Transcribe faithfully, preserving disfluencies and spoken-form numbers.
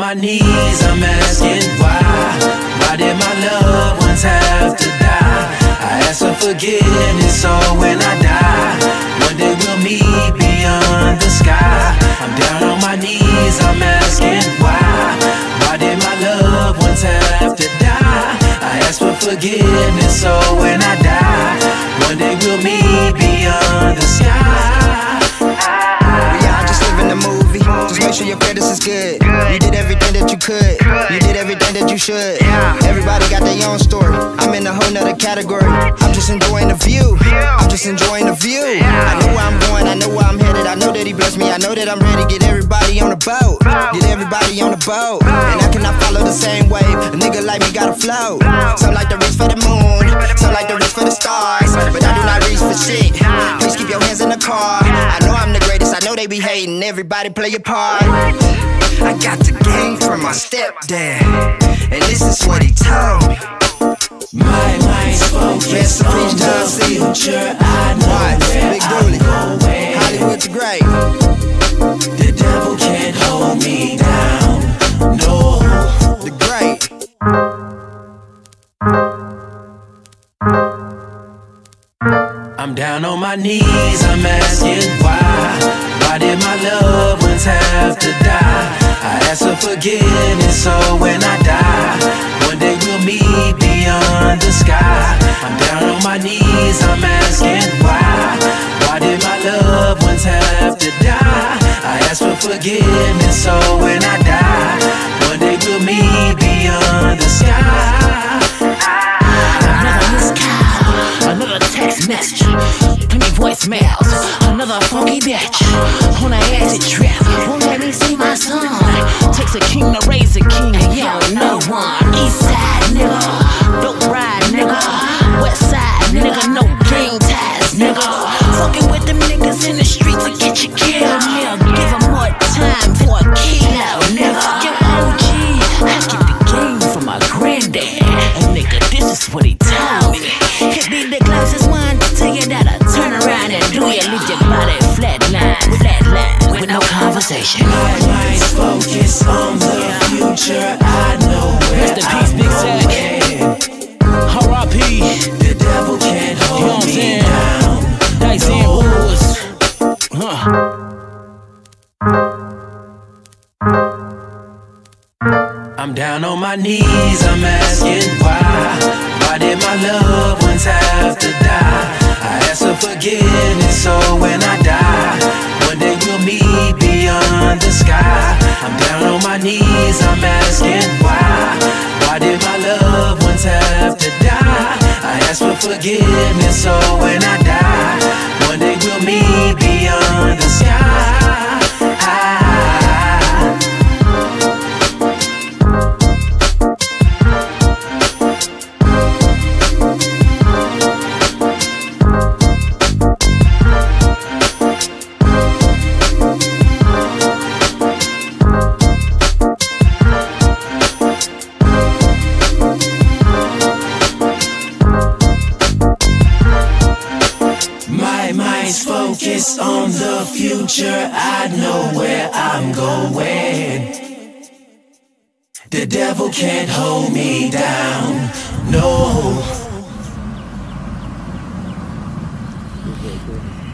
my knees, I'm asking why. Why did my loved ones have to die? I ask for forgiveness, so when I die, one day we'll meet beyond the sky. I'm down on my knees, I'm asking why. Why did my loved ones have to die? I ask for forgiveness, so when I die, one day we'll meet beyond the sky. We all just live in the movie. Just make sure your credits is good. You did everything that you could. You did everything that you should. Everybody got their own story. I'm in a whole nother category. I'm just enjoying the view. I'm just enjoying the view. I know where I'm going. I know where I'm headed. I know that he blessed me. I know that I'm ready. Get everybody on the boat. Get everybody on the boat. And I cannot follow the same wave. A nigga like me gotta float. Some like to reach for the moon. Some like to reach for the stars. But I do not reach for shit. Please keep your hands in the car. I know I'm the greatest. I know they be hating. Everybody play your part. I got the game from my stepdad, and this is what he told me. My mind's focused on the future. I know where Big I'm Dooley, going. Hollywood the Great. The devil can't hold me down. No. The Great. I'm down on my knees, I'm asking why. Why did my loved ones have to die? I ask for forgiveness, so when I die, one day we'll meet beyond the sky. I'm down on my knees, I'm asking why. Why did my loved ones have to die? I ask for forgiveness, so when I die, one day we'll meet beyond the sky. Another missed call, another text message, plenty voicemails, another funky bitch on an acid trip. Won't let me see my son. Takes a king to raise a king, and yo, no one. East side nigga, dope ride nigga, west side nigga, no gang ties nigga. Fucking with them niggas in the streets to get you killed, nigga. Give them more time for a kilo, nigga. Yo, O G, I get the game from my granddad, and nigga, this is what he told me. Hit me the closest one to tell you that I turn around and do you leave your body flatline, flatline with no conversation. My mind's focused on the future. I know where Rest in peace, Big Zach. R I P. the devil can't You know hold what I'm me saying? down. Dice and Woods. Huh. I'm down on my knees, I'm asking why. Why did my loved ones have to die? I ask for forgiveness, so when I die, one day we'll meet beyond the sky. I'm down on my knees, I'm asking why. Why did my loved ones have to die? I ask for forgiveness, so when I die, one day we'll meet beyond the sky. My mind's focused on the future. I know where I'm going. The devil can't hold me down. No.